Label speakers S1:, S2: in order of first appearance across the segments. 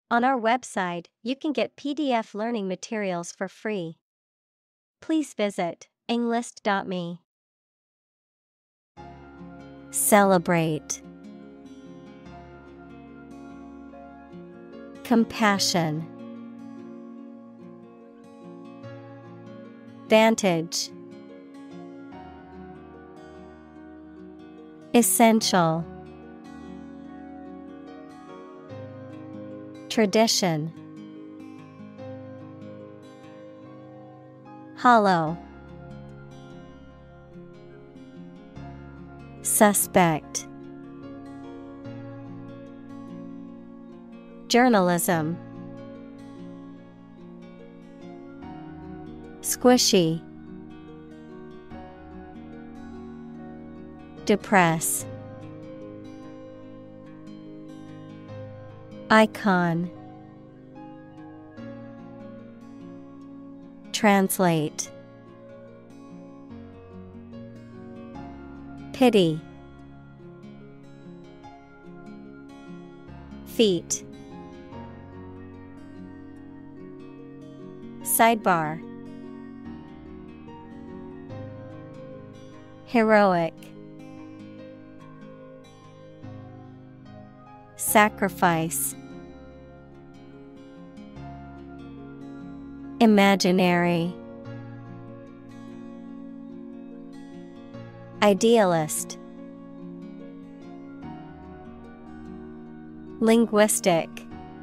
S1: On our website, you can get PDF learning materials for free. Please visit englist.me. Celebrate. Compassion. Vantage. Essential. Tradition. Hollow. Suspect. Journalism. Squishy. Depress. Icon. Translate. Pity. Feet. Sidebar. Heroic. Sacrifice. Imaginary. Idealist. Linguistic.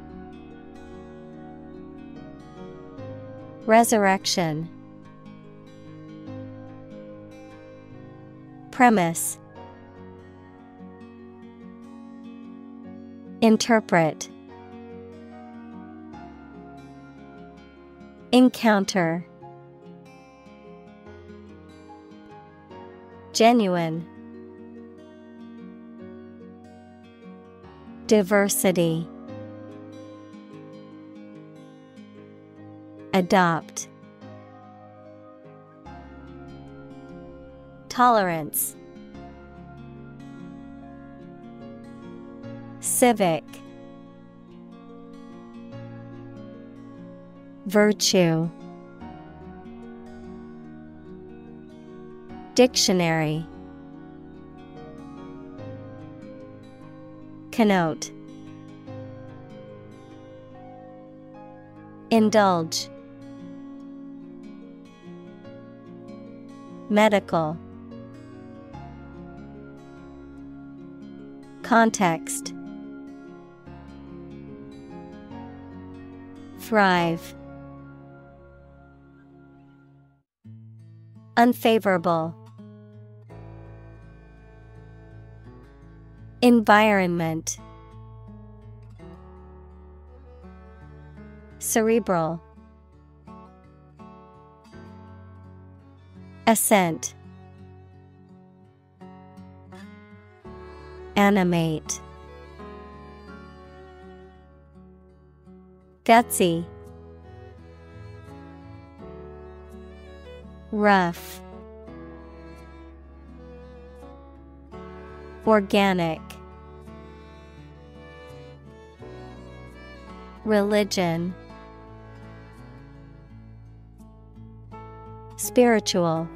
S1: Resurrection. Premise. Interpret. Encounter. Genuine. Diversity. Adopt. Tolerance. Civic. Virtue. Dictionary. Connote. Indulge. Medical. Context. Thrive. Unfavorable. Environment. Cerebral. Assent. Animate. Gutsy. Rough. Organic. Religion. Spiritual.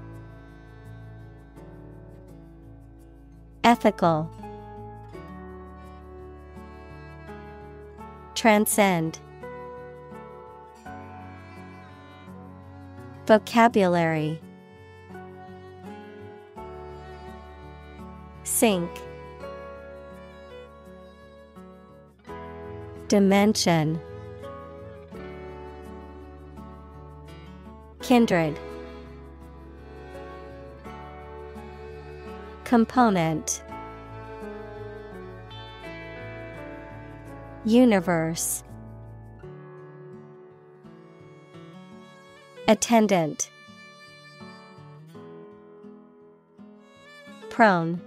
S1: Ethical. Transcend. Vocabulary. Sink. Dimension. Kindred. Component. Universe. Attendant. Prone.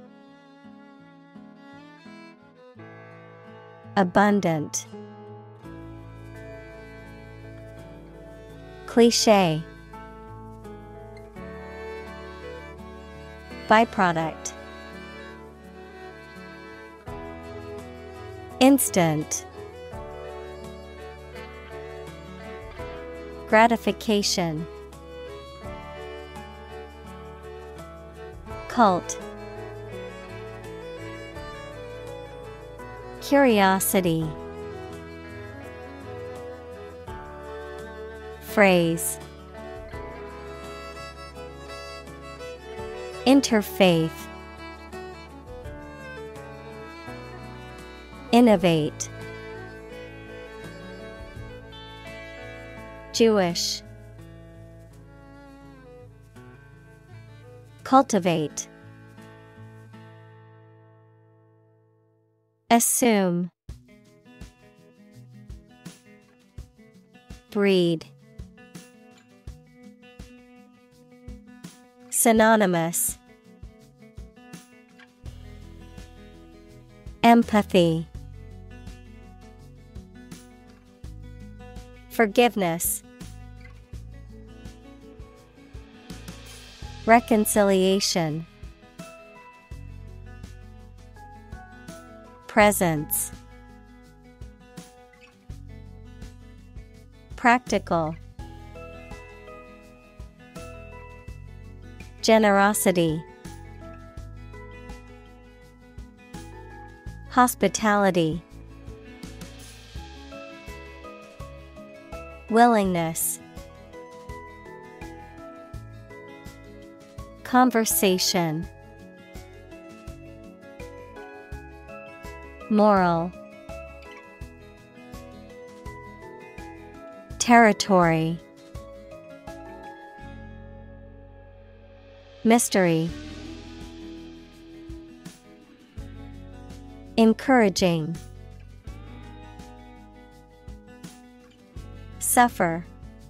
S1: Abundant. Cliché. Byproduct. Instant. gratification. Cult. Curiosity. Phrase. Interfaith. Innovate. Jewish. Cultivate. Assume. Breed. Synonymous. Empathy. Forgiveness. Reconciliation. Presence. Practical. Generosity. Hospitality. Willingness. Conversation. Moral. Territory. Mystery. Encouraging. Suffer.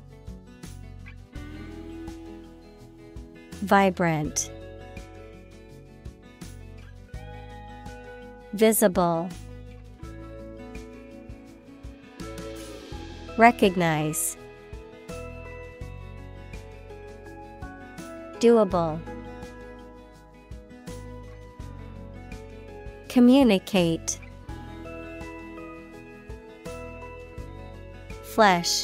S1: Vibrant. Visible. Recognize. Doable. Communicate. Flesh.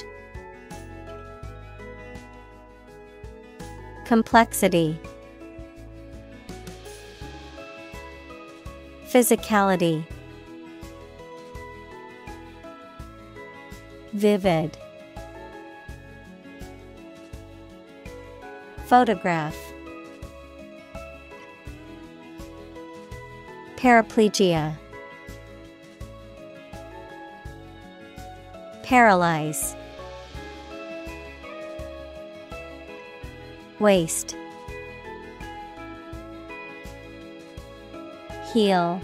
S1: Complexity. Physicality. Vivid. Photograph. Paraplegia. Paralyze. Waste. Heal.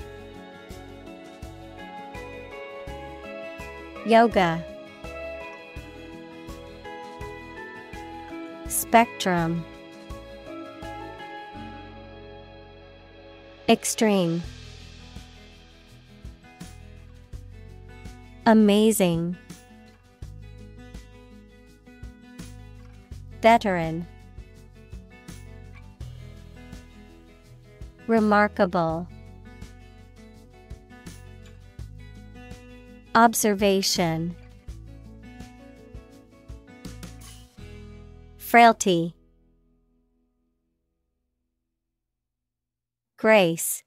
S1: Yoga. Spectrum. Extreme. Amazing. Veteran. Remarkable. Observation. Frailty. Grace.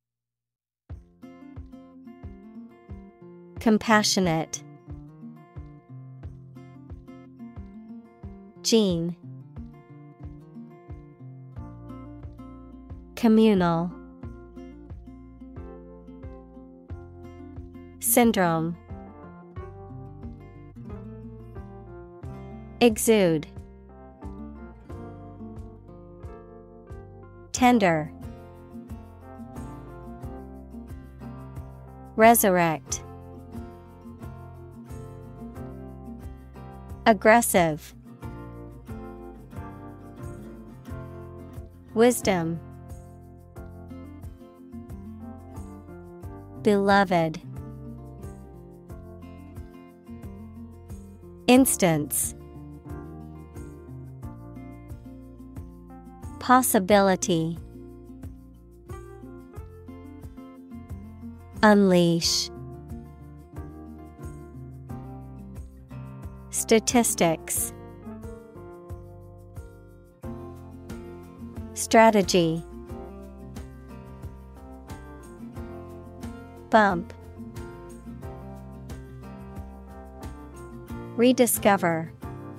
S1: Compassionate. Gene. Communal. Syndrome. Exude. Tender. Resurrect. Aggressive. Wisdom. Beloved. Instance. Possibility. Unleash. Statistics. Strategy. Bump. Rediscover.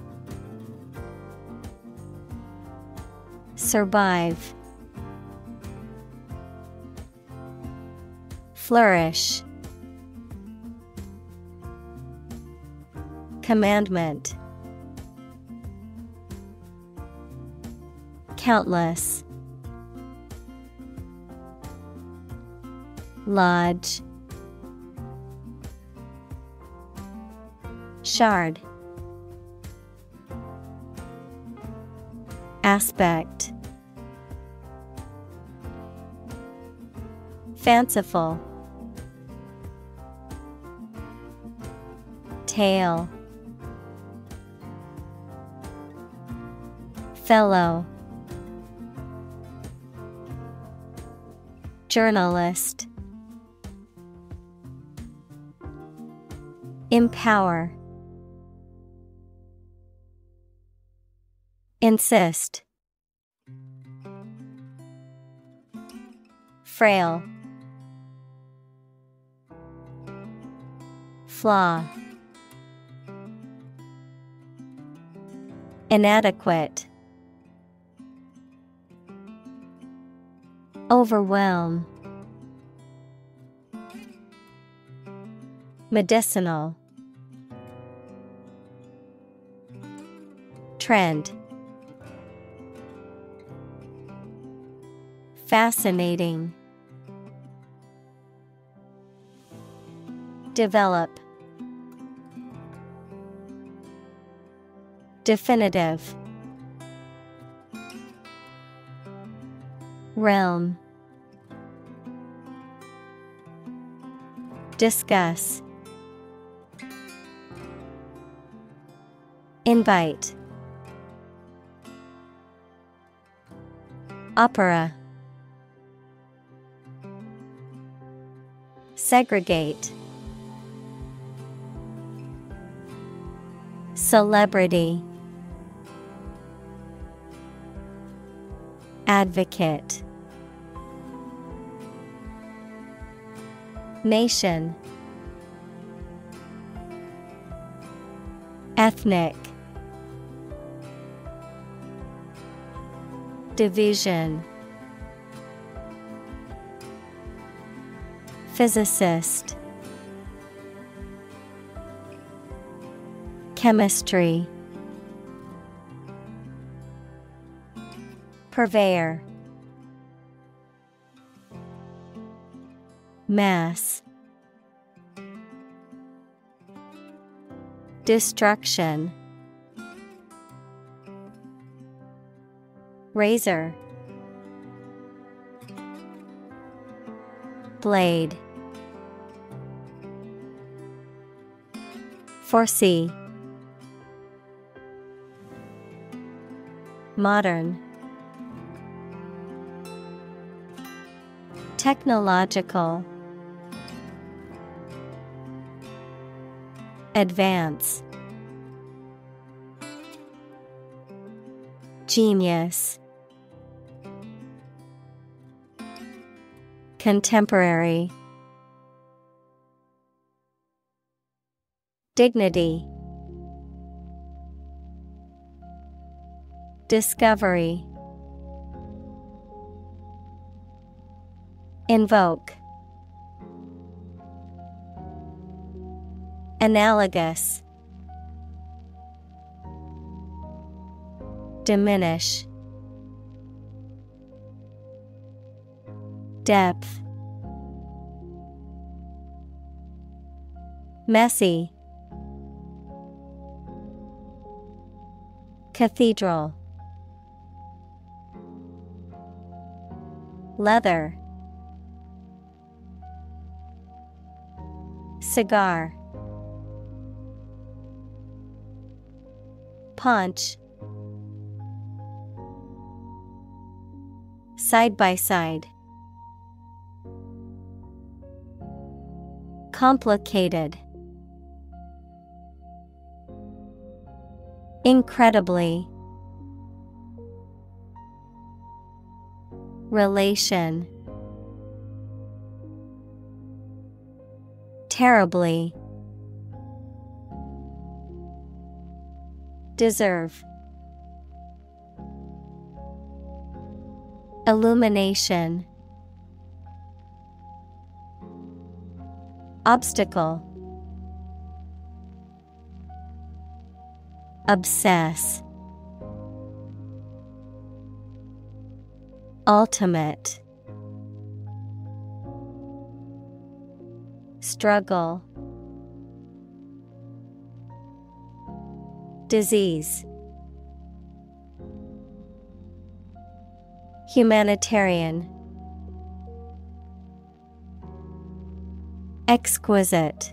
S1: Survive. Flourish. Commandment. Countless. Lodge. Shard. Aspect. Fanciful. Tale. Fellow. Journalist. Empower. Insist. Frail. Flaw. Inadequate. Overwhelm. Medicinal. Trend. Fascinating. Develop. Definitive. Realm. Discuss. Invite. Opera. Segregate. Celebrity. Advocate. Nation. Ethnic. Division. Physicist. Chemistry. Purveyor. Mass. Destruction. Razor. Blade. Foresee. Modern. Technological. Advance. Genius. Contemporary. Dignity. Discovery. Invoke. Analogous. Diminish. Depth. Messy. Cathedral. Leather. Cigar. Paunch. Side by side. Complicated. Incredibly. Relation. Terribly. Deserve. Illumination. Obstacle. Obsess. Ultimate. Struggle. Disease. Humanitarian. Exquisite.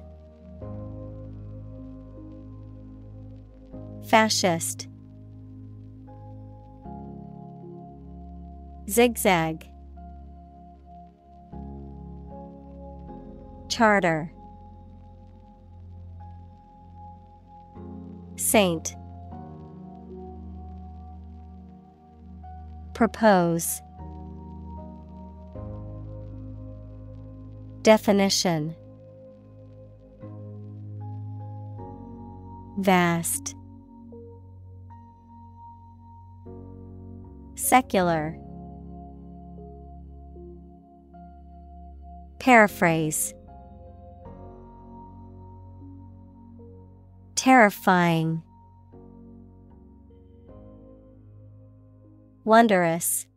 S1: Fascist. Zigzag. Charter. Saint. Propose. Definition. Vast. Secular. Paraphrase. Terrifying. Wondrous.